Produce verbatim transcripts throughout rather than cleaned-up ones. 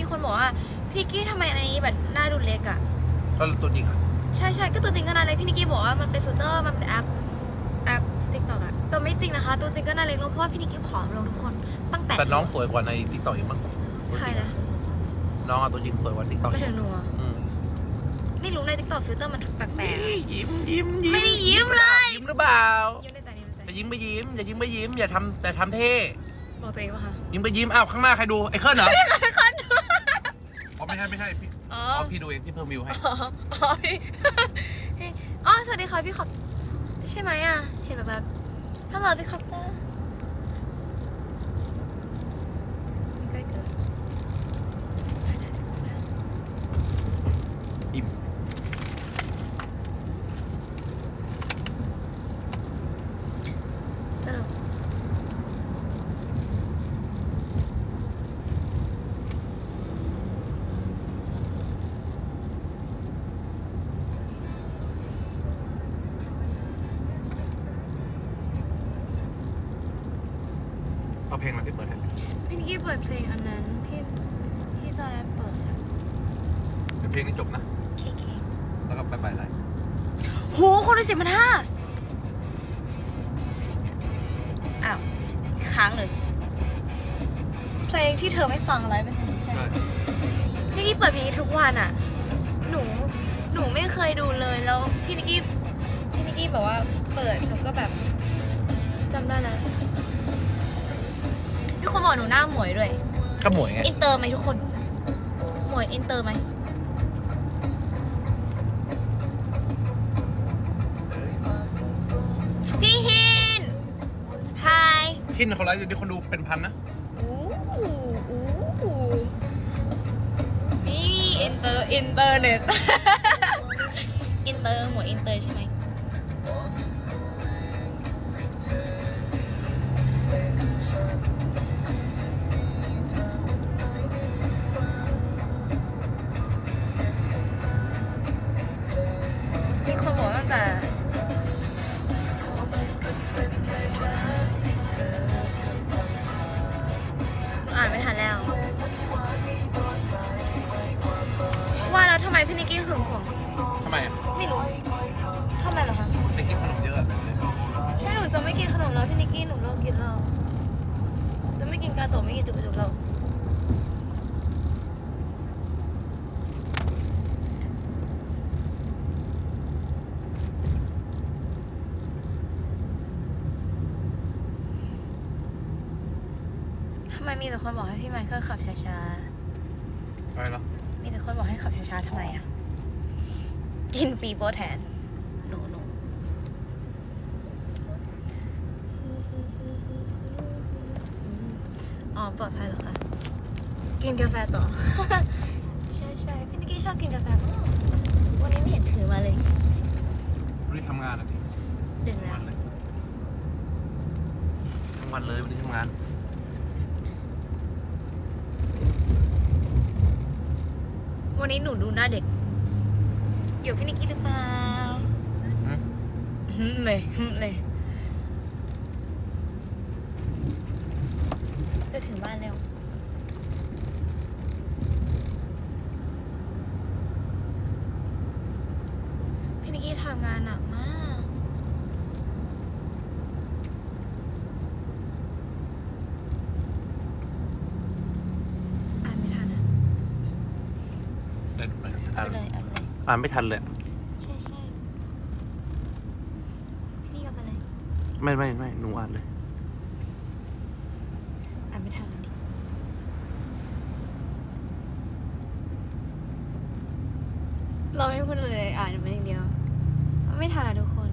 คนบอกว่าพี่นิกกี้ทำไมอันนี้แบบหน้าดูเล็กอ่ะแล้วตัวจริงอ่ะใช่ใช่ก็ตัวจริงก็น่าเล็กพี่นิกกี้บอกว่ามันเป็นฟิลเตอร์มันเป็นแอปแอปติ๊กต็อกอะแต่ไม่จริงนะคะตัวจริงก็น่าเล็กลงเพราะว่าพี่นิกกี้ผอมลงทุกคนตั้งแต่แต่น้องสวยกว่าในติ๊กต็อกอีกมั้งใครนะน้องอะตัวจริงสวยกว่าติ๊กต็อกไม่ถึงหนูไม่รู้ในติ๊กต็อกฟิลเตอร์มันแปลกๆยิ้มยิ้มยิ้มไม่ได้ยิ้มเลยยิ้มหรือเปล่ายิ้มในใจยิ้มในใจอย่ายิ้มไปยิ้มอย่ายิ้มไปยิ้มอย่าทำแต่ทำเท่บอกตัวเองป่ะคะยิ้มไปยิ้มอ้าวข้างหน้าใครดูไอ้เคิร์นเหรอไม่ใครคนดูอ๋อไม่ใช่ไม่ใช่พี่อ๋อพี่ดูเองที่เพิ่มวิวให้อ๋อพี่อ๋อสวัสดีค่ะพี่ขอบใช่ไหมอ่ะเห็นแบบแบบฮัลโหลพี่คอปเตอร์ใกล้เกินอิ่มเอาเพลงมาที่เปิดให้พี่นิกกี้เปิดเพลงอันนั้นที่ที่ตอนแรกเปิดเดี๋ยวเพลงนี้จบนะเคเคแล้วก็ไปไปอะไรโหคนละสิบพันห้าอ้าวค้างเลยเพลงที่เธอไม่ฟังอะไรไม่ใช่ใช่พี่นิกกี้เปิดเพลงทุกวันอ่ะหนูหนูไม่เคยดูเลยแล้วพี่นิกกี้พี่นิกกี้บอกว่าเปิดหนูก็แบบจำได้แล้วพี่คนบอกหนูหน้าหมวยด้วยก็หมวยไงอินเตอร์ไหมทุกคนหมวยอินเตอร์ไหมพี่ฮินไฮฮินเขาไลฟ์อยู่ที่คนดูเป็นพันนะอู้อู้นี่อินเตอร์อินเตอร์เน็ตอินเตอร์หมวยอินเตอร์ใช่ไหมอ่านไม่ทันแล้วว่าแล้วทำไมพี่นิกกี้หึงผมทำไมอ่ะไม่รู้ทำไมเหรอคะไม่กินขนมเยอะใช่หนูจะไม่กินขนมแล้วพี่นิกกี้หนูเลิกกินแล้วจะไม่กินกาโตะไม่กินจุบจุบแล้วทำไมมีแต่คนบอกให้พี่ไมเคิลขับช้าๆอะไรหรอมีแต่คนบอกให้ขับช้าๆทำไมอ่ะกินปีโป้แทนหนูหนูอ๋อปลอดภัยเหรอคะกินกาแฟต่อใช่ใช่พี่นิกกี้ชอบกินกาแฟมากวันนี้ไม่เห็นถือมาเลยวันนี้ทำงานอ่ะดิดึงแล้วทั้งวันเลยวันนี้ทำงานวันนี้หนูดูหน้าเด็กอยู่พี่นิกกี้หรือเปล่าฮึเลยฮึเลยจะถึงบ้านแล้วพี่นิกกี้ทำงานหนักมากอ่านไม่ทันอะอ่านไปเลยอ่านไปเลยอ่านไม่ทันเลยใช่ใช่พี่นี่ก็ไปเลยไม่ไม่ไม่หนูอ่านเลยอ่านไม่ทันเลยเราไม่พูดเลยอ่านมันอย่างเดียวไม่ทันอะทุกคน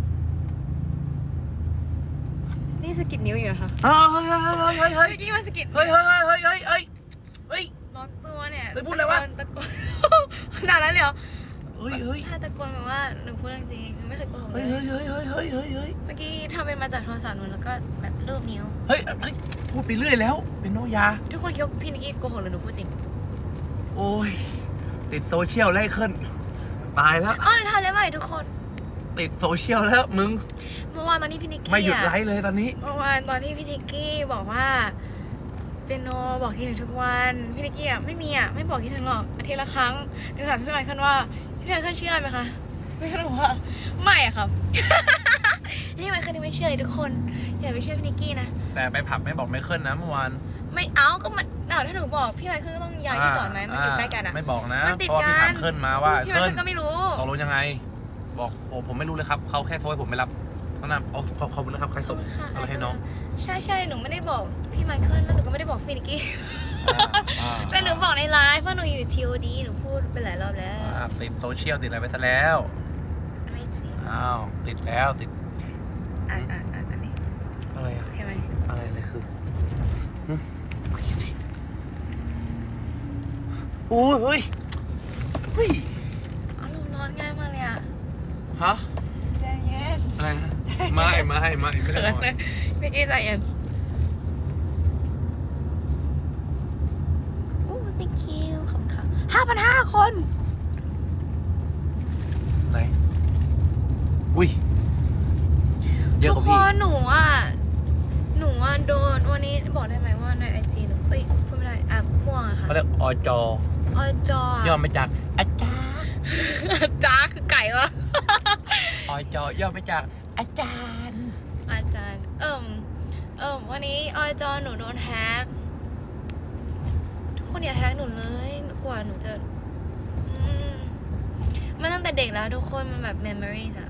นี่สกิดนิ้วอยู่ค่ะเฮ้ยเฮ้ยเฮ้ยเฮ้ยเฮ้ยเมื่อกี้มาสกิดเฮ้ยเฮ้ยเฮ้ยเฮ้ยเฮ้ยเฮ้ยเฮ้ยล็อกตัวเนี่ยไม่พูดเลยวะตะโกนขนาดนั้นเลยเหรอเฮ้ยเฮ้ยถ้าตะโกนแบบว่าหนูพูดจริงๆไม่เคยโกหกเลยเฮ้ยเฮ้ยเฮ้ยเฮ้ยเฮ้ยเฮ้ยเมื่อกี้ทำเป็นมาจากโทรศัพท์หนูแล้วก็แบบรูปนิ้วเฮ้ยเฮ้ยพูดไปเรื่อยแล้วเป็นโนยาทุกคนคิดว่าพี่นิกกี้โกหกหรือหนูพูดจริงโอ้ยติดโซเชียลไล่ขึ้นตายแล้วอ๋อหนูทำได้ไหมทุกคนติดโซเชียลแล้วมึงเมื่อวานตอนที่พี่นิกกี้ไม่หยุดไลฟ์เลยตอนนี้เมื่อวานตอนที่พี่นิกกี้บอกว่าเปียโนบอกคิดถึงทุกวันพี่นิกกี้อ่ะไม่มีอ่ะไม่บอกคิดถึงหรอกอาทิตย์ละครั้งหนูถามพี่ไมเคิลว่าพี่ไมเคิลเชื่อไหมคะพี่ไมเคิลบอกว่าไม่อะครับ นี่ไมเคิลไม่เชื่อเลยทุกคนอย่าไปเชื่อพี่นิกกี้นะแต่ไปผับไม่บอกไม่เคลื่อนนะเมื่อวานไม่เอาก็มันเอาถ้าหนูบอกพี่ไมเคิลก็ต้องย้ายที่จอดไหมมันอยู่ใกล้กันอ่ะไม่บอกนะเพราะว่าพี่ถามเคลื่อนมาว่าพี่ไมเคิลก็ไม่รู้ตกลงยังไงบอกโอ้ผมไม่รู้เลยครับเขาแค่โทรให้ผมไปรับเขานำเอาขอบคุณนะครับใครส่งอะไรให้น้องใช่ใช่หนูไม่ได้บอกพี่ไมเคิลแล้วหนูก็ไม่ได้บอกพี่นิกกี้แต่หนูบอกในไลฟ์เพราะหนูอยู่ ที โอ ดี หนูพูดไปหลายรอบแล้วติดโซเชียลติดอะไรไปซะแล้วไม่จริงอ้าวติดแล้วติดอ่านอ่านอ่านอันนี้อะไรอะโอเคไหมอะไรอะไรคือโอเคไหมโอ้ยเฮ้ยเฮ้ยอารมณ์ร้อนง่ายมากเลยอะฮะใจเย็นอะไรนะไม่ไม่ไม่ไม่ได้เลยพี่กี้ใจเย็นโอ้ thank you ขอบคุณค่ะห้าพันห้าคนไหนอุ้ยเยอะกว่าพี่ทุกคนหนูอ่ะหนูอ่ะโดนวันนี้บอกได้ไหมว่าในไอจีหนูเอ้ยพูดไม่ได้อ่ะม่วงอะค่ะเขาเรียกอจอจย่อมาจากอาจารย์อาจารย์คือไก่วะอจย่อมาจากอาจารย์อาจารย์เอิ่มเอิ่มวันนี้อจหนูโดนแฮกทุกคนอย่าแฮกหนูเลยกว่าหนูจะมันตั้งแต่เด็กแล้วทุกคนมันแบบ memories อะ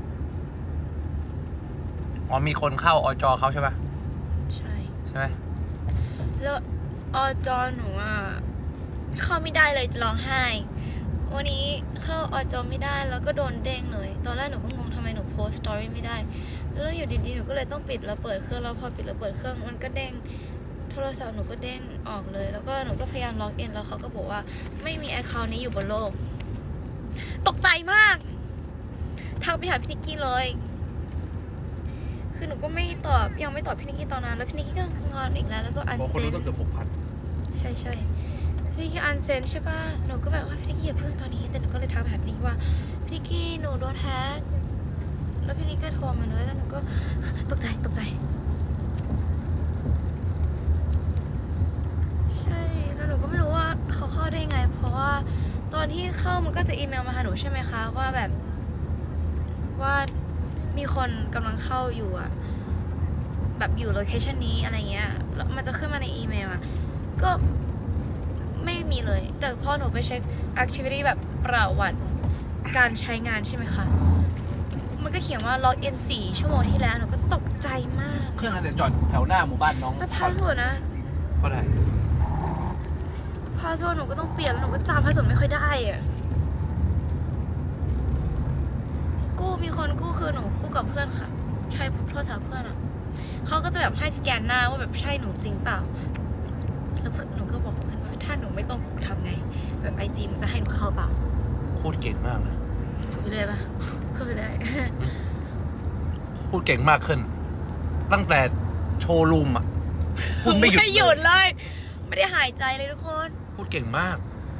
อ๋อมีคนเข้าอจเขาใช่ปะใช่ใช่ไหมแล้วอจหนูอ่ะเข้าไม่ได้เลยร้องไห้วันนี้เข้าอจไม่ได้แล้วก็โดนเด้งเลยตอนแรกหนูก็งงทำไมหนูโพสต์สตอรี่ไม่ได้แล้วอยู่ดีๆหนูก็เลยต้องปิดแล้วเปิดเครื่องแล้วพอปิดแล้วเปิดเครื่องมันก็เด้งโทรศัพท์หนูก็เด้งออกเลยแล้วก็หนูก็พยายามล็อกอินแล้วเขาก็บอกว่าไม่มีแอคเคาท์นี้อยู่บนโลกตกใจมากทักไปหาพี่นิกกี้เลยคือหนูก็ไม่ตอบยังไม่ตอบพี่นิกกี้ตอนนั้นแล้วพี่นิกกี้ก็งอนอีกแล้วแล้วก็อันเซนต้องเกือบหกพันใช่ใช่พี่นิกกี้อันเซนใช่ป่ะหนูก็แบบว่าพี่นิกกี้อย่าเพิ่งตอนนี้แต่หนูก็เลยทักไปหาพี่นิกกี้ว่าพี่นิกกี้หนูโดนแฮกแล้วพี่นิกกี้โทรมาเลยแล้วหนูก็ตกใจตกใจใช่แล้วหนูก็ไม่รู้ว่าเขาเข้าได้ไงเพราะว่าตอนที่เข้ามันก็จะอีเมลมาหาหนูใช่ไหมคะว่าแบบว่ามีคนกำลังเข้าอยู่อะแบบอยู่โลเคชันนี้อะไรเงี้ยแล้วมันจะขึ้นมาในอีเมลอะก็ไม่มีเลยแต่พอหนูไปเช็ค activity แบบประวัติการใช้งานใช่ไหมคะมันก็เขียนว่าล็อกอินสี่ชั่วโมงที่แล้วหนูก็ตกใจมากเครื่องอะไรจอดแถวหน้าหมู่บ้านน้องแล้วพาสเวิร์ดนะก็ได้พาสเวิร์ดหนูก็ต้องเปลี่ยนแล้วหนูก็จำพาสเวิร์ดไม่ค่อยได้อะกู้มีคนกู้คือหนูกู้กับเพื่อนค่ะใช้โทรศัพท์เพื่อนอ่ะเขาก็จะแบบให้สแกนหน้าว่าแบบใช่หนูจริงเปล่าแล้วเพื่อนหนูก็บอกเพื่อนว่าถ้าหนูไม่ต้องทำไงแบบไอจีมันจะให้หนูเข้าเปล่าพูดเก่งมากนะพูดไปเลยปะพูดไปเลยพูดเก่งมากขึ้นตั้งแต่โชว์รูมอ่ะพูดไม่หยุดไม่หยุดเลยไม่ได้หายใจเลยทุกคนพูดเก่งมาก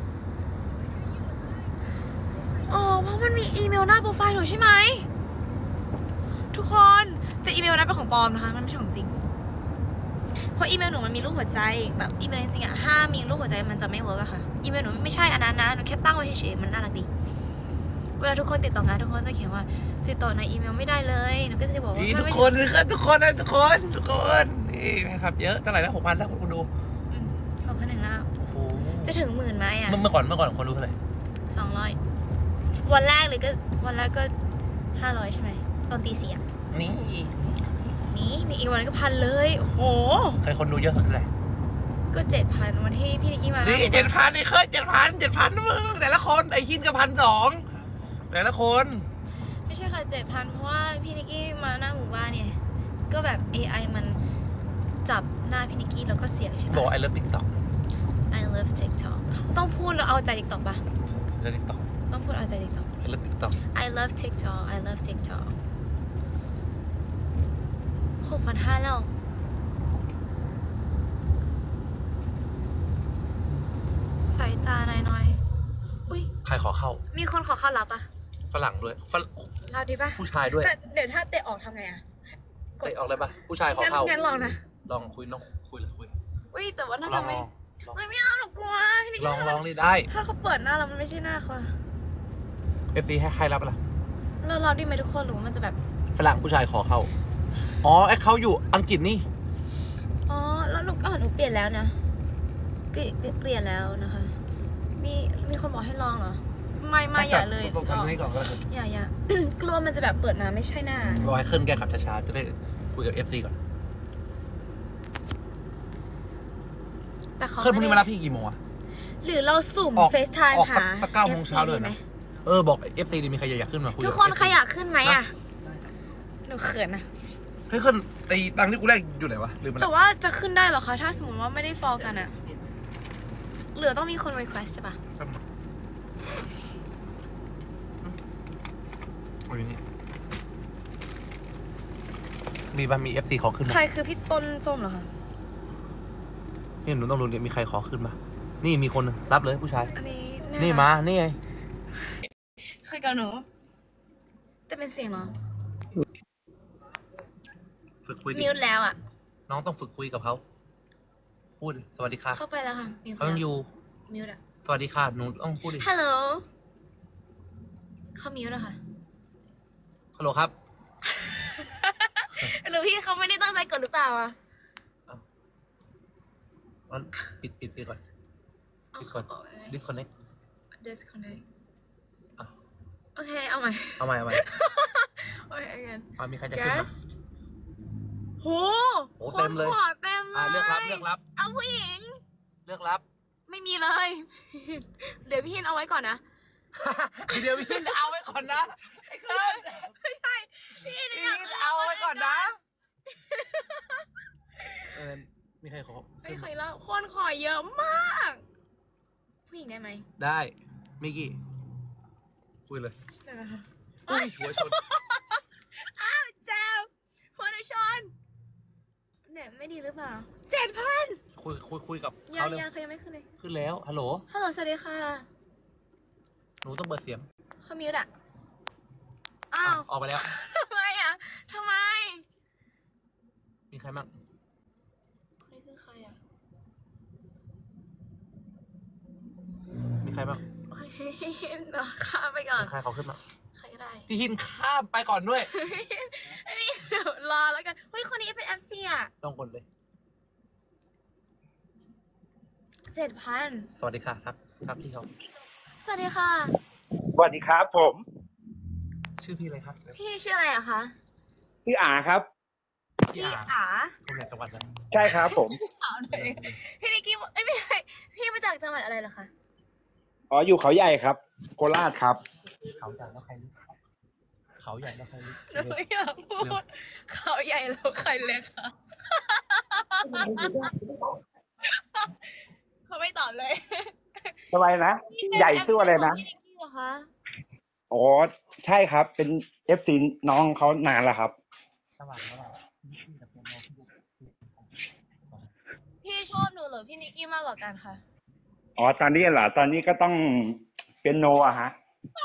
อ๋อเพราะมันมีอีเมลหน้าโปรไฟล์หนูใช่ไหมทุกคนแต่อีเมลนั้นเป็นของปลอมนะคะมันไม่ใช่ของจริงเพราะอีเมลหนูมันมีรูปหัวใจแบบอีเมลจริงๆอะห้ามมีรูปหัวใจมันจะไม่เวิร์กอะค่ะอีเมลหนูไม่ใช่อันนั้นนะหนูแค่ตั้งไว้เฉยๆมันน่ารักดีเวลาทุกคนติดต่องานทุกคนจะเขียนว่าติดต่อในอีเมลไม่ได้เลยหนูก็จะบอกว่าทุกคนเลยค่ะทุกคนนะทุกคนทุกคนนี่แฟนคลับเยอะเท่าไหร่แล้วหกพันแล้วคนดูหกพันหนึ่งแล้วจะถึงหมื่นไหมอะเมื่อก่อนเมื่อก่อนคนดูเท่าไหร่สองร้อยวันแรกเลยก็วันแรกก็ห้าร้อยใช่ไหมตอนตีสี่อ่ะนี่นี่มีอีกวันก็พันเลยโอ้โหใครคนดูเยอะสุดเท่าไหร่ก็เจ็ดพันวันที่พี่นิกกี้มานี่เจ็ดพันนี่เคยเจ็ดพันเจ็ดพันมึงแต่ละคนไอ้หินก็พันสองแต่ละคนไม่ใช่ค่ะเจ็ดพันเพราะว่าพี่นิกกี้มาหน้าหมู่บ้านเนี่ยก็แบบ เอ ไอ มันจับหน้าพี่นิกกี้แล้วก็เสียงใช่ไหมบอก I love TikTok I love TikTok ต้องพูดแล้วเอาใจ TikTok ป่ะใจ TikTokต้องพูดเอาใจ TikTok I love TikTok I love TikTok I love TikTok หกพันห้าแล้วสายตาหน่อยๆอุ้ยใครขอเข้ามีคนขอเข้ารับปะฝรั่งด้วยฝรั่งรับดีปะผู้ชายด้วยแต่เดี๋ยวถ้าเตะออกทำไงอะเตะออกเลยปะผู้ชายขอเข้างั้นลองนะลองคุยน้องคุยเลยคุยอุ้ยแต่ว่าน่าลจะองไม่ลองไม่ไม่เอาหนูกลัวพี่นิกลกี้องลองนี่ได้ถ้าเขาเปิดหน้าเรามันไม่ใช่หน้าเขาเอฟซีให้ให้รับอะไรเรารับดีไหมทุกคนหรือว่ามันจะแบบฝรั่งผู้ชายขอเข้าอ๋อไอ้เขาอยู่อังกฤษนี่อ๋อแล้วหนูก็หนูเปลี่ยนแล้วนะเปลี่ยนเปลี่ยนแล้วนะคะ มีมีคนบอกให้ลองเหรอไม่ไม่อย่าเลยต้องทำให้ก่อนก็ได้อย่าอย่า กลัวมันจะแบบเปิดมาไม่ใช่หน้ารอให้ขึ้นแกขับช้าๆจะได้คุยกับเอฟซีก่อนแต่เขาขึ้นพรุ่งนี้มาไได้รับพี่กี่โมงอะหรือเราสุ่มออกเฟซไทม์ออกหาสักเก้าโมงเอฟซีเช้าเลยดีไหมนะ เออบอกเอฟซีดีมีใครอยากขึ้นมาคุยทุกบคนเอฟซีใครอยากขึ้นไหมอ่ะหนูเขินนะเฮ้ยขึ้นไอ้ตังค์ที่กูแรกอยู่ไหนวะลืมไปแต่แล้วว่าจะขึ้นได้เหรอคะถ้าสมมติว่าไม่ได้ฟอลกันอะเหลือต้องมีคน request ใช่ปะโอ้ยนี่มีบ้างมีเอฟซีขอขึ้นไหมใครคือพี่ต้นส้มเหรอคะนี่หนูต้องรู้เนี่ยมีใครขอขึ้นมานี่มีคนหนึ่งรับเลยผู้ชายอันนี้นี่มานี่ไงคุยกับหนูแต่เป็นเสียงเหรอฝึกคุยดิมิวแล้วอะน้องต้องฝึกคุยกับเขาพูดดิสวัสดีค่ะเข้าไปแล้วค่ะมิวเขายังอยู่มิวอะสวัสดีค่ะหนูต้องพูดดิฮัลโหลเขามิวแล้วค่ะฮัลโหลครับหรือพี่เขาไม่ได้ตั้งใจกดหรือเปล่าอะมันปิดปิดปิดก่อนเอาปิดก่อนเขาบอกไง disconnect disconnect อ่ะโอเคเอาใหม่เอาใหม่เอาใหม่โอเค again อ่ะมีใครจะขึ้นไหม guest โหโหเต็มเลยคนขอเต็มเลยอ่ะเลือกรับเลือกรับเอาผู้หญิงเลือกรับไม่มีเลย เดี๋ยวพี่หินเอาไว้ก่อนนะเดี๋ยวพี่เอาไว้ก่อนนะไอ้เคิร์นไม่ใช่พี่หินพี่อยากเอาไว้ก่อนนะเออมีใครขอไม่เคยเล่าคนขอเยอะมาก ผู้หญิงได้ไหมได้มิกกี้คุยเลยได้ไหมคะอุ้ยหัวชนอ้าวเจ้าหัวหนูชนเนี่ยไม่ดีหรือเปล่าเจ็ดพันคุยคุยคุยกับยัเขางเลยยังเคยยังไม่ขึ้นเลยขึ้นแล้วฮัลโหลฮัลโหลสวัสดีค่ะหนูต้องเปิดเสียงเขามิวต์อะอ้าวออกไปแล้วทำไมอะทำไมมีใครบ้างคนนี้คือใครอะมีใครบ้างโอเคเดี๋ยวข้ามไปก่อนมีใครเขาขึ้นมาใครก็ได้พี่หินข้ามไปก่อนด้วยไม่มีเดี๋ยวรอแล้วกันเฮ้ยคนนี้เป็น เอฟ ซี อ่ะต้องกดเลยเจ็ดพันสวัสดีค่ะทักทักพี่เขาสวัสดีค่ะสวัสดีครับผมชื่อพี่อะไรครับพี่ชื่ออะไรอะคะพี่อาครับพี่พี่อาอาคนไหนจังหวัดอะไรใช่ครับผมถามหน่อยพี่นิกกี้เอ้ยไม่ใช่พี่มาจากจังหวัดอะไรเหรอคะอ๋ออยู่เขาใหญ่ครับ โคราชครับเขาใหญ่แล้วใครลึกเขาใหญ่แล้วใครลึกหนูไม่อยากพูดเขาใหญ่แล้วใครเล็กคะเขาไม่ตอบเลยสบายนะ ใหญ่ชื่ออะไรนะพี่นิกกี้เหรอคะอ๋อใช่ครับ เป็นเอฟซีน้องเขานานแล้วครับจังหวัดระหว่างพี่พี่กับพี่น้องพี่ลูกพี่ชอบหนูหรือพี่นิกกี้มากกว่ากันคะอ๋อตอนนี้เหรอตอนนี้ก็ต้องเป็นโนอะฮะ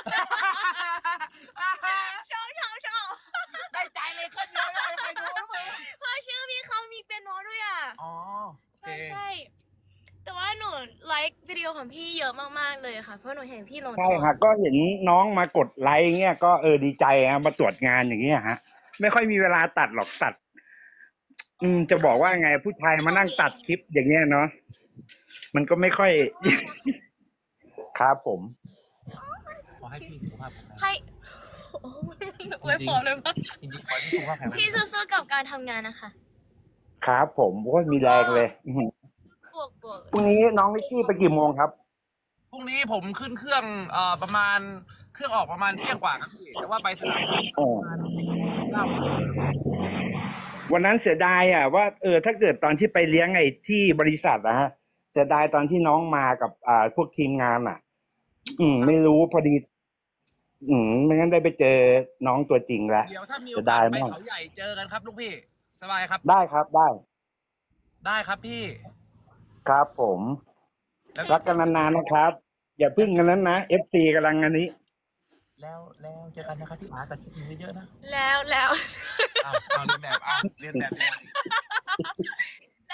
ชอบชอบชอบได้ใจเลยขึ้นเลยใครดูนะมึงเพราะชื่อพี่เขามีเปียโนด้วยอ่ะอ๋อโอใช่เคใช่แต่ว่าหนูไลค์วิดีโอของพี่เยอะมากๆเลยค่ะ เพราะหนูเห็นพี่ลงใช่ครับก็เห็นน้องมากดไลค์เงี้ยก็เออดีใจฮะมาตรวจงานอย่างเงี้ยฮะ ไม่ค่อยมีเวลาตัดหรอกตัด อืมจะบอกว่าไงผู้ชายมานั่งตัดคลิปอย่างเงี้ยเนาะมันก็ไม่ค่อย ครับผมขอให้พี่สุขภาพแข็งแรงให้โอ้โหเลยพอเลยมั้งจริงๆขอให้พี่สุขภาพแข็งแรงพี่สู้ๆกับการทำงานนะคะครับผมโอ้ยมีแรงเลยอื้อหือบวกบวกพรุ่งนี้น้องลิกกี้ไปกี่โมงครับพรุ่งนี้ผมขึ้นเครื่องเอ่อประมาณเครื่องออกประมาณเที่ยงกว่าครับพี่แต่ว่าไปสนามบินอ๋อประมาณเก้าโมงวันนั้นเสียดายอ่ะว่าเออถ้าเกิดตอนที่ไปเลี้ยงไอ้ที่บริษัทนะฮะเสียดายตอนที่น้องมากับอ่าพวกทีมงานอ่ะ อืม ไม่รู้พอดี อืมไม่งั้นได้ไปเจอน้องตัวจริงแล้วเดี๋ยวถ้ามีโอจะกาได้สไหมไปเขาใหญ่เจอกันครับลูกพี่สบายครับได้ครับได้ได้ครับพี่ครับผมแล้วรักกันนานๆนะครับ อย่าพึ่งกันนั้นนะเอฟซีกำลังอันนี้แล้วแล้วเจอกันนะครับพี่อาแต่คิดถึงเยอะๆนะแล้วแล้วอ้าวเอาเรียนแบบอ้าวเรียนแบบเรียนแบบแล้วว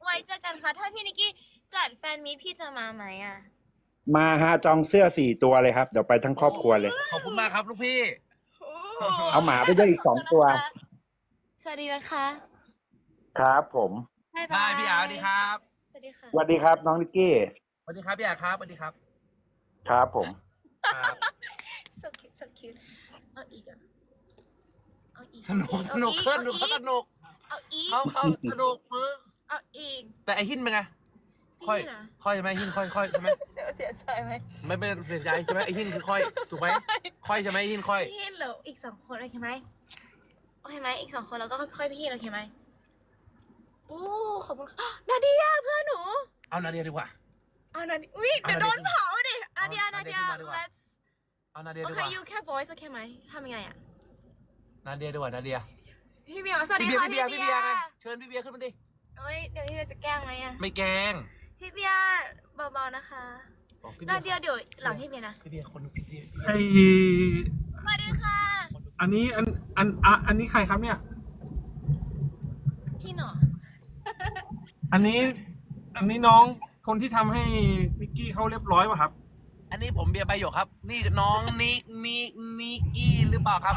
ว้เจอกันค่ะถ้าพี่นิกกี้จัดแฟนมีตพี่จะมาไหมอ่ะมาฮะจองเสื้อสี่ตัวเลยครับเดี๋ยวไปทั้งครอบครัวเลยขอบคุณมากครับลูกพี่เอาหมาไปด้วยอีกสองตัวสวัสดีนะคะครับผมบ๊ายบาบาย ยพี่อาสวัสดีครับสวัสดีค่ะสวัสดีครับน้องนิกกี้สวัสดีครับพี่อาครับสวัสดีครับครับผมครับ so cute so cute เอาอีกอ่ะเอาอีกสนุกสนุกขึ้นดูเขาสนุกเอาอีกเขาเขาสนุกมึงเอาอีกแต่ไอหินเป็นไงค่อยพี่นะค่อยใช่ไหมหินค่อยค่อยใช่ไหมเดี๋ยวเสียใจไหมไม่เป็นเสียใจใช่ไหมไอหินคือค่อยถูกไหมค่อยใช่ไหมไอหินค่อยพี่เหลืออีกสองคนโอเคไหมโอเคไหมอีกสองคนแล้วก็ค่อยพี่โอเคไหมโอ้ขอบคุณค่ะนาเดียเพื่อนหนูเอานาเดียดีกว่าเอานาเดียอุ้ยเดี๋ยวโดนเผาดินาเดียเอานานาเดีเดียยขึ้นมาดีกว่า let's เอานาเดียโอดีเคกว่า you แค่ voice โอเคไหมทำยังไงอ่ะนาเดียดีกว่านาเดียพี่เบียร์สวัสดีพี่เบียร์ค่ะพี่พี่เบียร์เบีพี่ยเบียร์ไงร์เชิญพี่เบียร์ขึ้นมาดิเอ้ยเดี๋ยวพี่เบียร์จะแกล้งไหมอ่ะไม่แกล้งพี่เบียร์เบาๆนะคะบอกพี่นาเดีเบียยร์เดี๋ยวหลังพี่เบียร์นะพี่เบียร์คนดูพี่เบียร์ไอสวัสดีค่ะอันนี้อันอันอ่ะอันนี้ใครครับเนี่ยพี่หนออันนี้ อันนี้น้องคนที่ทำให้นิกกี้เขาเรียบร้อยป่ะครับอันนี้ผมเบียร์ใบหยกครับ นี่น้องนิกนิกนิกกี้หรือเปล่าครับ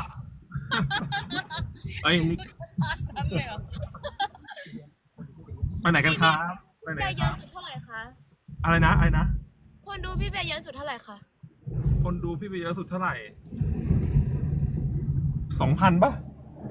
ไอ้ยนิกทำเลยเหรอไปไหนกันครับไปไหนเบียร์เยครัอะบสุดเท่าไหร่คะอะไรนะอะไรนะคนดูพี่เบียร์เยอะสุดเท่าไหร่คะคนดูพี่ไปเยอะสุดเท่าไหร่สองพันป่ะ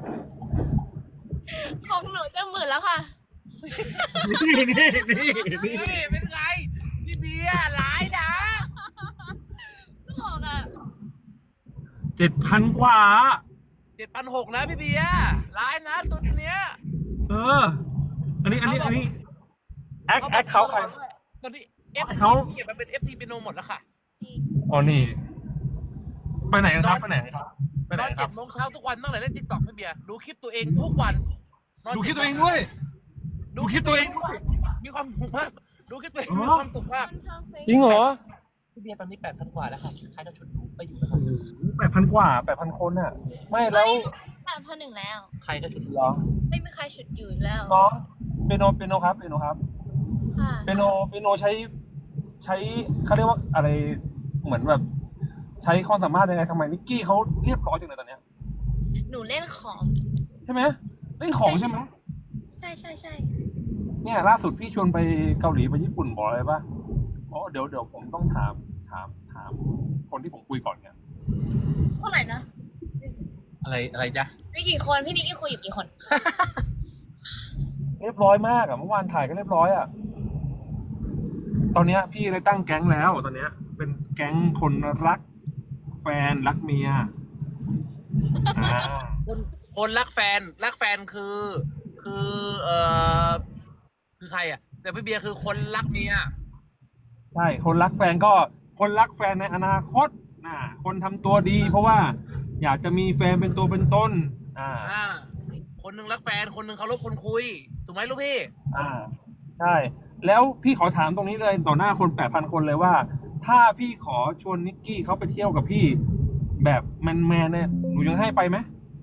ของหนูจะหมื่นแล้วค่ะนี่นี่นี่นี่นี่เป็นไงพี่เบียร์ร้ายนะตลกอ่ะเจ็ดพันกว่าเจ็ดพันหกนะพี่เบียร์ร้ายนะตัวเนี้ยเออ อันนี้อันนี้อันนี้แอคแอคเขาใครตอนนี้เอฟเขาเก็บมาเป็นเอฟซีเป็นโนหมดแล้วค่ะจริงอ๋อนี่ ไปไหนกันครับไปไหนครับไปไหนนอนครัเจ็บดโมงเช้าทุกวันตั้งแต่เล่นติ๊กต็อกพี่เบียร์ดูคลิปตัวเองทุกวันนนดูคลิปตัวเองด้วย ดูคลิปตัวเองด้วยมีความสุขมากดูคลิปตัวเองอ๋อมีความสุขมากมันทำเพลงจริงเหรอพี่เบียร์ตอนนี้แปดพันกว่าแล้วค่ะใครจะชุดดูไปอยู่แล้วค่ะแปดพันกว่าแปดพันคนอ่ะ ไม่แล้วแปดพันหนึ่งแล้วใครก็ชุดดูเหรอไม่มีใครฉุดอยู่แล้วน้องเปียโนเปียโนครับเปียโนครับค่ะเปียโนเปียโนใช้ใช้เขาเรียกว่าอะไรเหมือนแบบ ใช้ความสามารถยังไงทำไมนิกกี้เขาเรียบร้อยจังเลยตอนเนี้ยหนูเล่นของใช่ไหมเล่นของใช่ไหมใช่ใช่ใช่เนี่ยล่าสุดพี่ชวนไปเกาหลีไปญี่ปุ่นบอกเลยปะอ๋อเดี๋ยวเดี๋ยวผมต้องถามถามถามคนที่ผมคุยก่อนเนี่ยเท่าไหร่นะอะไรอะไรจ๊ะมีกี่คนพี่นิกกี้คุยอยู่กี่คนเรียบร้อยมากอะเมื่อวานถ่ายก็เรียบร้อยอะตอนเนี้ยพี่เลยตั้งแก๊งแล้วตอนเนี้ย เป็นแก๊งคนรัก แฟนรักเมียอ่าคนคนรักแฟนรักแฟนคือ คือเอ่อคือใครอ่ะ แต่พี่เบียร์คือคนรักเมียใช่คนรักแฟนก็คนรักแฟนในอนาคตน่ะคนทำตัวดี เพราะว่าอยากจะมีแฟนเป็นตัวเป็นต้น อ่าอ่า คนหนึ่งรักแฟนคนหนึ่งเคารพคนคุยถูกไหมลูกพี่อ่าใช่แล้วพี่ขอถามตรงนี้เลยต่อหน้าคนแปดพันคนเลยว่า ถ้าพี่ขอชวนนิกกี้เขาไปเที่ยวกับพี่ แบบแมนแมนเนี่ยหนูยังให้ไปไหม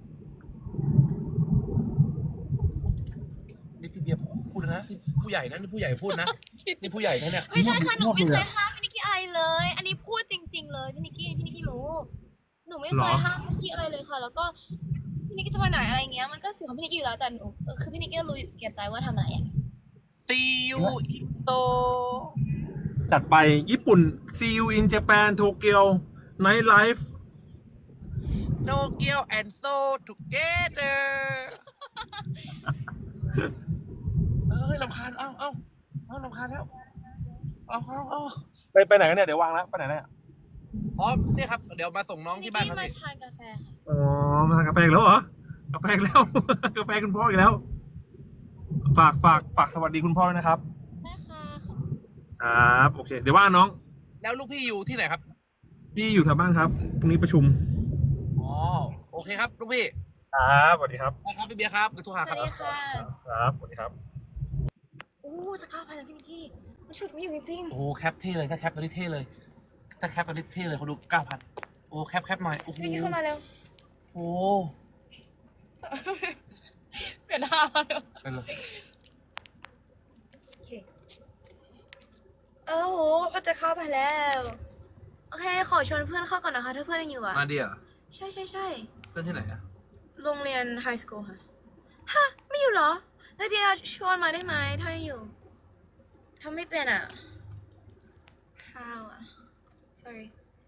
นี่พี่เบียร์พูดนะนี่ผู้ใหญ่นะนี่ผู้ใหญ่พูดนะนี่ผู้ใหญ่นะเนี่ยไม่ใช่ค่ะหนูไม่เคยห้ามพี่นิกกี้อะไรเลย อันนี้พูดจริง ๆ เลยพี่นิกกี้พี่นิกกี้รู้ หนูไม่เคยห้ามพี่นิกกี้อะไรเลยค่ะ แล้วก็พี่นิกกี้จะไปไหนอะไรเงี้ยมันก็สิทธิ์ของพี่นิกกี้อยู่แล้วแต่หนูคือพี่นิกกี้รู้เก็บใจว่าทำอะไรอ่ะซีอูอิโตจัดไปญี่ปุ่น see you in Japan Tokyo night life โนเกียวแอนโซทูเกเตอร์เอ้ยลำคาญเอ้าเอ้าเอ้าลำคาญแล้วเอาเอาเอาไปไปไหนกันเนี่ยเดี๋ยววางแล้วไปไหนเนี่ยอ๋อเนี่ยครับเดี๋ยวมาส่งน้องพี่นิที่กบ้านกี้ครับมาพี่ทานกาแฟค่ะอ๋อมาทานกาแฟอีกแล้วเหรอกาแฟอีกแล้ว กาแฟคุณพ่ออีกแล้ว ฝากฝากฝากสวัสดีคุณพ่อด้วยนะครับได้ค่ะครับโอเค เดี๋ยวว่าน้องแล้วลูกพี่อยู่ที่ไหนครับพี่อยู่แถวบ้านครับพรุ่งนี้ประชุมอ๋อโอเคครับลูกพี่ครับสวัสดีครับได้ครับพี่เบียร์ครับเดี๋ยวโทรหาสครัวับสดีค่ะครับสวัสดีครับอู้จะเก้าพันแล้วพี่นิกกี้มันฉุดไม่อยู่จริงโอ้แคปเท่เลยถ้าแคปตอนนี้เท่เลยถ้าแคปตอนนี้เท่เลยเขาดูเก้าพันโอ้แคปแคปหน่อยโอ้ๆโหพี่นิกกี้เข้ามาเร็วโอ้เปลี่ยนท่ามาเร็วไปเลยเออโหก็จะเข้าไปแล้ว โอเค ขอชวนเพื่อนเข้าก่อนนะคะ ถ้าเพื่อนยังอยู่อ่ะมาเดียใช่ใช่ใช่เพื่อนที่ไหนอะโรงเรียนไฮสคูลค่ะ ฮะ ไม่อยู่เหรอนาเดียชวนมาได้ไหมถ้าอยู่ทำไม่เป็นอ่ะ how อ่ะ sorry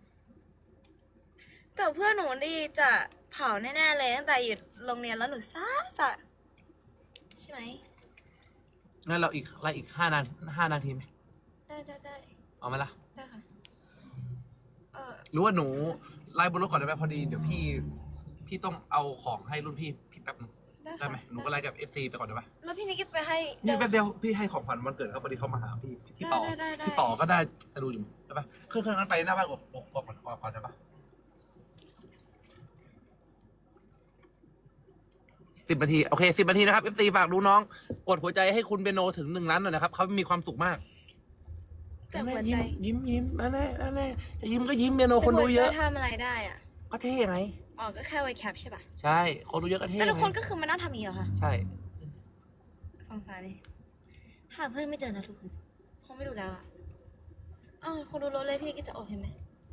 แต่เพื่อนหนูดีจะเผาแน่ๆเลยตั้งแต่อยู่โรงเรียนแล้วหนูซ่าสะใช่ไหมงั้นเราอีกไล่อีกห้านาทีห้านาทีไหมได้ได้ได้เอาไหมล่ะได้ค่ะ เออหรือว่าหนูไล่บนรถก่อนได้ไหมพอดีเดี๋ยวพี่พี่ต้องเอาของให้รุ่นพี่พี่แป๊บนึงได้ได้ไหมหนูก็ไล่กับเอฟซีไปก่อนได้ไหมแล้วพี่นิกกี้ไปให้นี่แป๊บเดียวพี่ให้ของขวัญวันเกิดเขาพอดีเขามาหาพี่พี่ต่อได้ได้ได้พี่ต่อก็ได้จะดูอยู่ได้ปะเครื่องเครื่องนั้นไปหน้าบ้านกดกดกดก่อนก่อนได้ปะสิบนาทีโอเคสิบนาทีนะครับเอฟซีฝากดูน้องกดหัวใจให้คุณเบโนถึงหนึ่งล้านหน่อยนะครับเขามีความสุขมากแต่หัวใจยิ้มยิ้มนั่นแหละนั่นแหละจะยิ้มก็ยิ้มเบโนคนดูเยอะแต่หัวใจทำอะไรได้อ่ะก็เท่ไงอ๋อ ก็แค่ไว้แคปใช่ป่ะใช่คนดูเยอะก็เท่แต่ทุกคนไงก็คือมานั่งทำอย่างนี้เหรอคะใช่สงสารเลยหาเพื่อนไม่เจอนะทุกคนคงไม่ดูแล้วอ่ะอ้าวคนดูรถเลยพี่นิกกี้จะออกเห็นไหม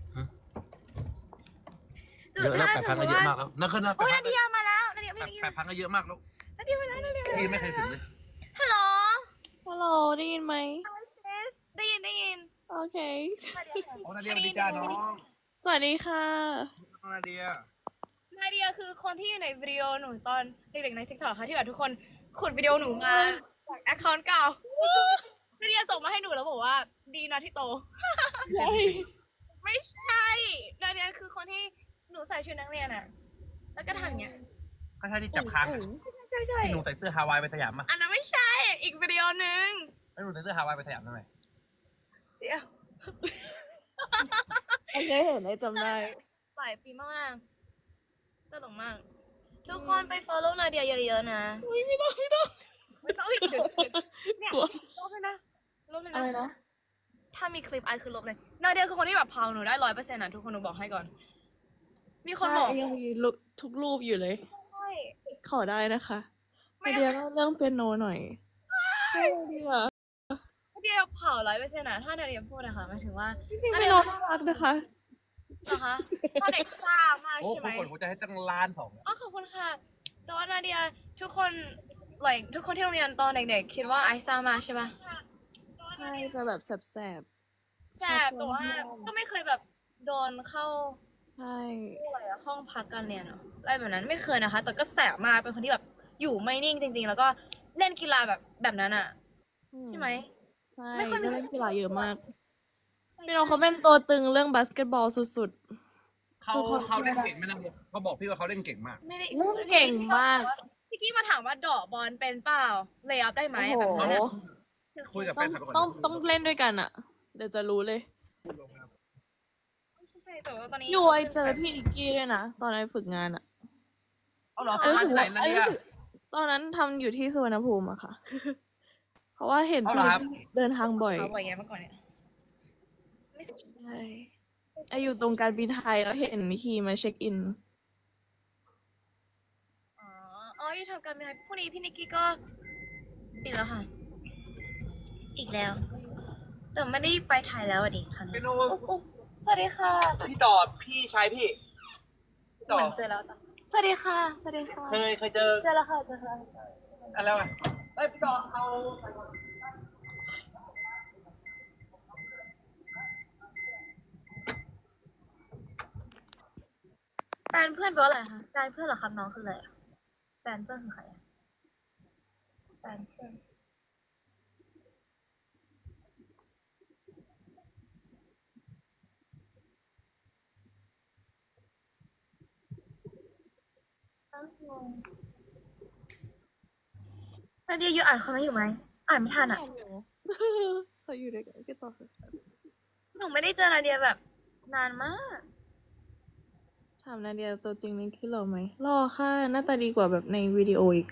เยอะแล้วแปดพันก็เยอะมากแล้วนั่นคือนะโอ้ยนาเดียมาแล้วนาเดียพี่นิกกี้แปดพันก็เยอะมากแล้วนาเดียมาแล้วนาเดียมาแล้วพี่ไม่เคยถึงเลยฮัลโหลฮัลโหลได้ยินไหมได้ยินได้ยินโอเคโอ้นาเดียสวัสดีจ้าน้องสวัสดีค่ะนาเดียนาเดียคือคนที่อยู่ในวิดีโอหนูตอนเด็กๆใน TikTok ค่ะที่แบบทุกคนขุดวิดีโอหนูมาจากแอคเคาท์เก่านาเดียส่งมาให้หนูแล้วบอกว่าดีนะที่โตใช่ไม่ใช่นาเดียคือคนที่หนูใส่ชุดนักเรียนอะแล้วก็ทำอย่างเงี้ยก็ใช่ที่จับค้างอะใช่ใช่ที่หนูใส่เสื้อฮาวายไปสยามอ่ะอันนั้นไม่ใช่อีกวิดีโอหนึ่งแล้วหนูใส่เสื้อฮาวายไปสยามทำไมเสียโอเคเห็นได้จำได้หลายปีมากตลกมาก ทุกคนไป follow นาเดียเยอะๆนะอุ้ยไม่ต้องไม่ต้องไม่ต้องอีกเดี๋ยวเนี่ยกลัวลบเลยนะลบเลยอะไรนะนะถ้ามีคลิปไอคือลบเลยนาเดียคือคนที่แบบเผาหนูได้ร้อยเปอร์เซ็นต์อ่ะทุกคนหนูบอกให้ก่อน มีคนใช่บอกยังมีรูปทุกรูปอยู่เลยใช่ขอได้นะคะไม่ไอเดียเล่าเรื่องเปียโนหน่อยใช่ดีอ่ะนาเดียเผาร้อยเปอร์เซ็นต์อ่ะถ้านาเดียพูดนะคะหมายถึงว่าจริงๆเปียโนน่ารักนะคะเหรอคะตอนเด็กซ่ามากโอ้ใช่ไหคุมณกดหัวใจให้ตั้งล้านสองอ๋อขอบคุณค่ะแต่ว่านาเดียทุกคน like ทุกคนที่โรงเรียนตอนเด็กๆคิดว่าไอซ่ามากใช่ปะใช่จะแบบแสบแสบแต่ว่าก็ไม่เคยแบบโดนเข้าๆใช่อะไรอะห้องพักการเรียนเหรออะไรแบบนั้นไม่เคยนะคะ แต่ก็แสบมากเป็นคนที่แบบอยู่ไม่นิ่งจริง ๆ แล้วก็เล่นกีฬาแบบแบบนั้นอ่ะอืใช่ไหมใช่ไม่ค่อยมีจะเล่นกีฬาเยอะมากเปียโนเขาเป็นตัวตึงเรื่องบาสเกตบอลสุดเขาทุกคนเขาเล่นเก่งไหมนะเขาบอกพี่ว่าเขาเล่นเก่งมากไม่ได้ๆเล่นเก่งมากพี่กี้มาถามว่าเดอกบอลเป็นเปล่าเลยอัพได้ไหมโอ้แบบโหนั้นอะคุยกับแฟต้องนคลับก่อนต้องต้องเล่นด้วยกันอ่ะ เดี๋ยวจะรู้เลยใช่ใช่แต่ว่าตอนนี้อยู่ไอเจอพี่นิกกี้ด้วยนะ ตอนไอฝึกงานอ่ะเอาเหรอไอทำงานรู้สึที่กไหนว่านาไอเดียรู้สึกตอนนั้นทำอยู่ที่สุวรรณภูมิอะค่ะ เพราะว่าเห็นเอาพี่เหรอครับเดินทางบ่อยเอาบ่อยไงเมื่อก่อนเนี่ยใช่ไออยู่ตรงการบินไทยแล้วเห็นพี่มาเช็คอินอ๋ออ๋ออยู่ทำการบินไทยพรุ่งนี้พี่นิกกี้ก็ปิดแล้วค่ะ อีกแล้ว แต่ไม่ได้ไปไทยแล้วอ่ะดิค่ะเป็นโนสวัสดีค่ะพี่ต่อพี่ชายพี่พี่เหต่อมือนเจอแล้วจ้ะสวัสดีค่ะ สวัสดีค่ะเคยเคยเจอเจอแล้วค่ะเจอแล้วอะไรวะเอ้ยพี่ต่อเอาแฟนเพื่อนแปลว่าอะไรคะแฟนเพื่อนเหรอครับน้องคืออะไรอะแฟนเพื่อนคือใครอะแฟนเพื่อนอ้าวงงนาเดียอยู่อ่านคอมเมนต์อยู่ไหมอ่านไม่ทันอ่ะเขาอยู่ด้วยกันก็ต่อหนูไม่ได้เจอนาเดียแบบนานมากถามนาเดียตัวจริงนี่คือหล่อไหมหล่อค่ะหน้าตาดีกว่าแบบในวิดีโออีก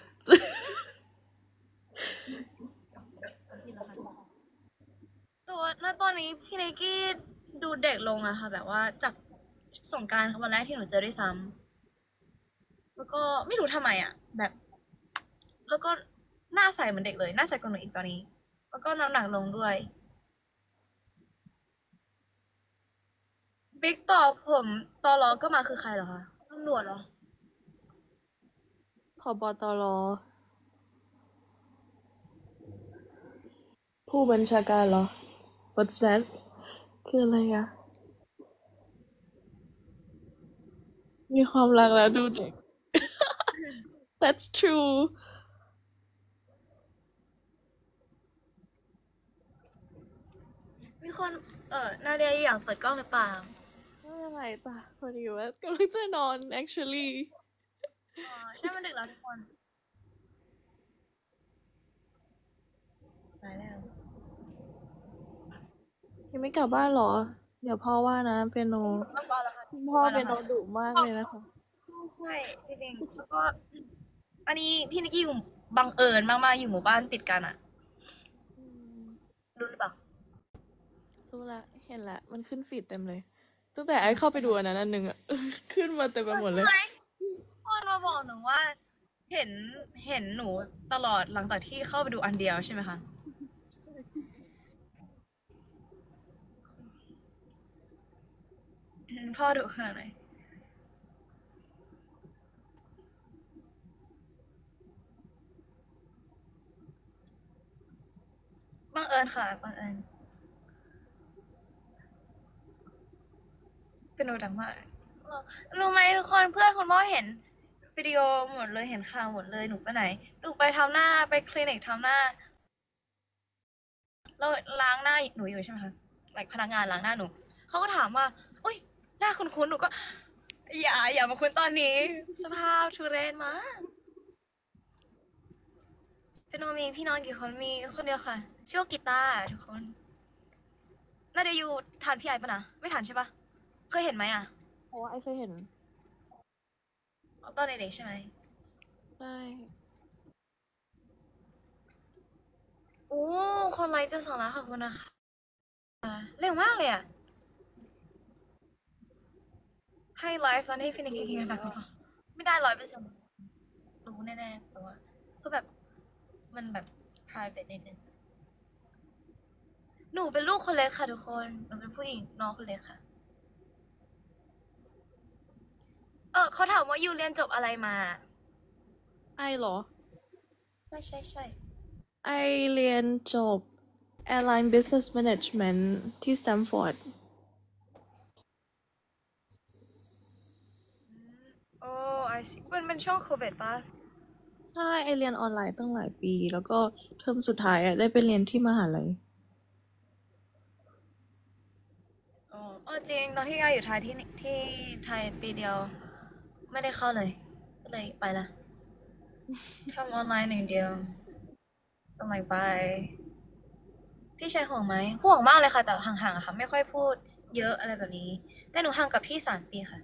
แต่ว่าณตอนนี้พี่นิกกี้ดูเด็กลงอะค่ะ แบบว่าจากสงกรานต์วันแรกที่หนูเจอด้วยซ้ำแล้วก็ไม่รู้ทำไมอะแบบ แล้วก็หน้าใสเหมือนเด็กเลยหน้าใสกว่าหนูอีกตอนนี้ แล้วก็น้ำหนักลงด้วยปิ๊กตอบผมตอรอก็มาคือใครเหรอคะตำรวจเหรอผบตรผู้บัญชาการเหรอ What's that คืออะไรอะ มีความรักแล้วดูเด็ก That's true มีคนเออนาเดียอยากเปิดกล้องหรือเปล่าไม่เป็นไรจ้ะพอดีว่ากำลังจะนอน actually อ๋อใช่มันดึกแล้วทุกคนไปแล้วยังไม่กลับบ้านเหรอ เดี๋ยวพ่อว่านะเปียโนเอาก่อนแล้วค่ะพ่อเปียโนดุมากเลยนะคะใช่จริงๆแล้วก็ อันนี้พี่นิกกี้อยู่บังเอิญมากๆอยู่หมู่บ้านติดกันอ่ะรู้หรือเปล่ารู้ละเห็นละมันขึ้นฟีดเต็มเลย ตั้งแต่ไอ้เข้าไปดูอันนั้นอันหนึ่งอะ ขึ้นมาเต็มไปหมดเลยใช่ไหมพ่อมาบอกหนูว่า เห็นเห็นหนูตลอดหลังจากที่เข้าไปดูอันเดียวใช่ไหมคะอืมพ่อดุขนาดไหนบังเอิญค่ะบังเอิญเป็นโนดังมากเออรู้ไหมทุกคนเพื่อนคุณพ่อเห็นวิดีโอหมดเลยเห็นข่าวหมดเลยหนูไปไหนหนูไปทำหน้าไปคลินิกทำหน้าแล้วล้างหน้าหนูอยู่ใช่ไหมคะ like พนักงานล้างหน้าหนูเขาก็ถามว่าอุ้ยหน้าคุ้นๆหนูก็ อย่าอย่ามาคุ้นตอนนี้ สภาพทุเรศมากเป็นโนมีพี่น้องกี่คนมีคนเดียวค่ะชื่อว่ากีตาร์ทุกคนน่าจะอยู่ทานพี่ไอปะนะไม่ทานใช่ปะเคยเห็นไหมอ่ะเพราะว่าไอ้เคยเห็นตอนเด็กๆใช่ไหมใช่โอ้คนไลค์จะสองล้านขอบคุณนะคะเร็วมากเลยอ่ะให้ไลฟ์ตอนที่ฟินิกซ์กินกาแฟคุณพ่อไม่ได้ร้อยเปอร์เซ็นต์รู้แน่ๆแต่ว่าเพราะแบบมันแบบ private นิดนึงหนูเป็นลูกคนเล็กค่ะทุกคนหนูเป็นผู้หญิงน้องคนเล็กค่ะเออเขาถามว่ายูเรียนจบอะไรมาไอ้เหรอใช่ใช่ใช่ไอเรียนจบ Airline Business Management ที่ Stanford โอ้ไอซีมันเป็นช่วงโควิดปะใช่ ไอเรียนออนไลน์ตั้งหลายปี แล้วก็เทอมสุดท้ายอะได้ไปเรียนที่มหาลัยอ๋อเออจริงตอนที่ยายอยู่ไทยที่นี่ที่ไทยปีเดียว ไม่ได้เข้าเลย ก็เลยไปละทำออนไลน์หนึ่งเดียวสมัยไป พี่ชายห่วงไหมห่วงมากเลยค่ะ แต่ห่างๆอะค่ะ ไม่ค่อยพูดเยอะอะไรแบบนี้ แต่หนูห่างกับพี่สามปีค่ะ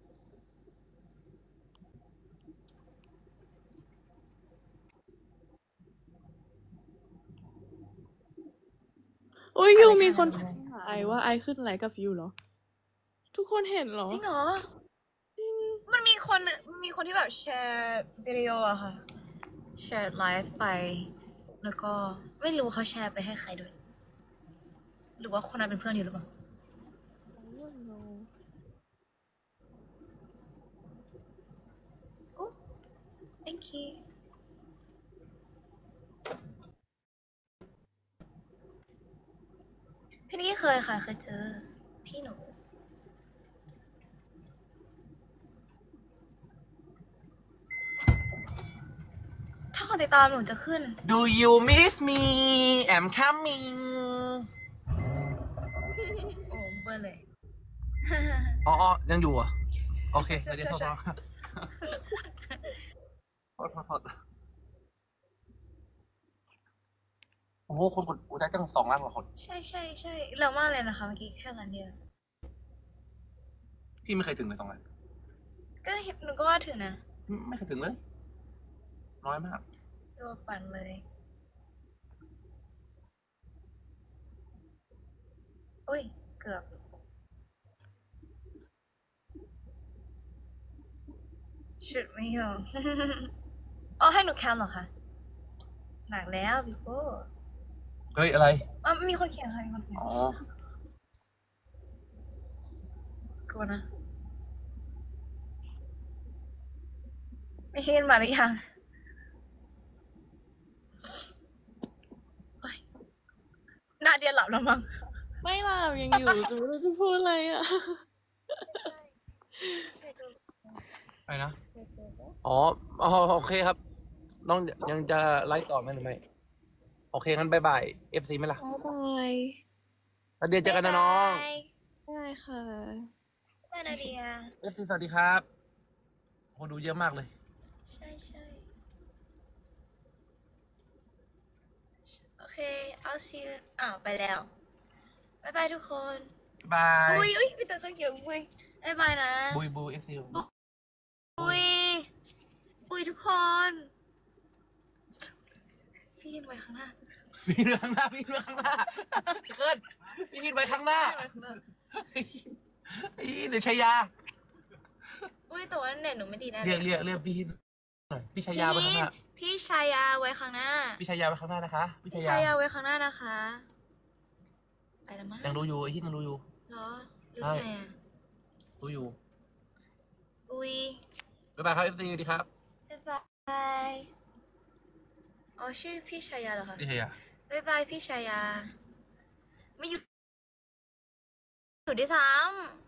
อุ้ยอะไรยูมีขคนาน ดทันั้กนมาหาไอว่าไอขึ้นไลฟ์กับยูเหรอ ทุกคนเห็นเหรอจริงเหรอ มันมีคนมีคนที่แบบแชร์วิดีโออะค่ะ แชร์ไลฟ์ไป แล้วก็ไม่รู้เขาแชร์ไปให้ใครด้วย หรือว่าคนนั้นเป็นเพื่อนอยู่หรือเปล่า อุ๊ thank you พี่นี่เคยค่ะ เคยเจอ พี่หนู ถ้าคนติดตามหนูจะขึ้น Do you miss me I'm coming โอ้เบอร์เลยอ๋ออ๋อยังอยู่เหรอ่ะโอเคใช่ไม่ได้โทษใช่โทษโทษโทษโอ้โหคนกดอุยได้ตั้งสองล้านกว่าคนใช่ใช่ใช่เร็วมากเลยนะคะเมื่อกี้แค่ล้านเดียวพี่ไม่เคยถึงเลยสองล้านก็เห็นหนูก็ว่าถึงนะไม่ไม่เคยถึงเลย น้อยมากตัวปั่นเลย อุ้ย เกือบ ชุดไม่อยู่ อ๋อให้หนูแคมเหรอคะ หนักแล้วพี่โป้เฮ้ย อะไรอ๋อมีคนเขียนค่ะมีคนเขียนอ๋อกลัวนะไม่เห็นมาหรือยังโอ๊ยนาเดียหลับแล้วมั้งไม่หลับยังอยู่จะไม่รู้จะพูดอะไรอ่ะอะไรนะ อ๋ออ๋อโอเคครับ น้องยังจะไลฟ์ต่อไหมหรือไม่ โอเคงั้นบายบายเอฟซีไหมล่ะบ๊ายบายแล้วเดี๋ยวเจอกันนะน้องได้ค่ะได้นาเดียเอฟซีสวัสดีครับโอ้ดูเยอะมากเลยใช่ใช่โอเค เอาซีอ้าวไปแล้วบายบายทุกคนบายอุ้ยอุ้ยพี่ตาข้างเขียวอุ้ยบายบายนะบุยบุยเอฟซีอุ้ยอุ้ยทุกคน พี่ยินไว้ข้างหน้าพี่เรือข้างหน้า พี่เรือข้างหน้าพี่เคิร์ดพี่หินไปข้างหน้าพี่หรือชายาอุ้ยแต่ว่าเน็ตหนูไม่ดีแน่เรียกเรียกเรียกพี่หินหน่อยพี่ชายาไปข้างหน้าพี่ชายาไว้ข้างหน้าพี่ชายาไปข้างหน้านะคะ พี่พี่ชาชายายาไว้ข้างหน้านะคะ ไปแล้วมั้งยังดูอยู่ไอ้หินยังดูอยู่เหรอดูที่ไหนอ่ะดูอยู่อุ้ยบ๊ายบายครับเอฟซีสวัสดีครับบ๊ายบายอ๋อชื่อพี่ชายาเหรอคะพี่ชายาบ๊ายบายพี่ชายา ไม่อยู่อยู่ด้วยซ้ำ